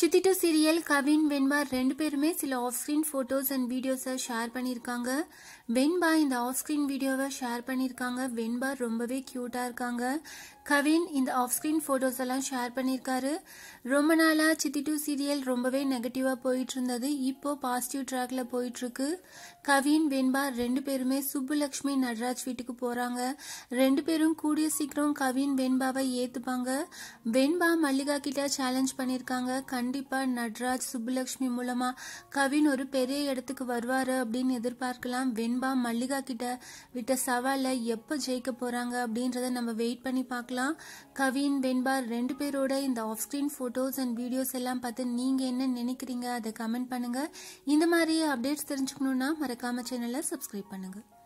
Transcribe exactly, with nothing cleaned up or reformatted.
சித்தி two serial Kavin வெண்பா ரெண்டு பேருமே சில ஆஃப் ஸ்கிரீன் போட்டோஸ் அண்ட் வீடியோஸை ஷேர் பண்ணியிருக்காங்க. வெண்பா இந்த ஆஃப் ஸ்கிரீன் வீடியோவை ஷேர் பண்ணியிருக்காங்க. வெண்பா ரொம்பவே கியூட்டா இருக்காங்க. கவின் இந்த ஆஃப் ஸ்கிரீன் போட்டோஸ் எல்லாம் ஷேர் பண்ணியிருக்காரு. ரொம்ப நாளா சித்தி டூ சீரியல் ரொம்பவே நெகட்டிவா போயிட்டு இருந்தது. இப்போ பாசிட்டிவ் ட்ராக்ல போயிட்டு இருக்கு. கவின் வெண்பா ரெண்டு பேருமே சுப்புலட்சுமி நடராஜ் வீட்டுக்கு போறாங்க. ரெண்டு பேரும் கூடிய சீக்கிரம் கவின் வெண்பாவை ஏத்துப்பாங்க. வெண்பா மல்லிகா கிட்ட சேலஞ்ச் பண்ணிருக்காங்க. கண்டிப்பா நடராஜ் சுப்புலட்சுமி மூலமா கவின் ஒரு பெரிய இடத்துக்கு வருவாரு அப்படின்னு எதிர்பார்க்கலாம். வெண்பா மல்லிகா கிட்ட விட்ட சவால எப்ப ஜெயிக்க போறாங்க அப்படின்றத நம்ம வெயிட் பண்ணி பார்க்கலாம். கவின் வெண்பா ரெண்டு பேரோட இந்த off screen photos and videos எல்லாம் பார்த்து நீங்க என்ன நினைக்கிறீங்க அதை கமெண்ட் பண்ணுங்க. இந்த மாதிரி அப்டேட்ஸ் தெரிஞ்சுக்கணும்னா மறக்காம சேனலை சப்ஸ்கிரைப் பண்ணுங்க.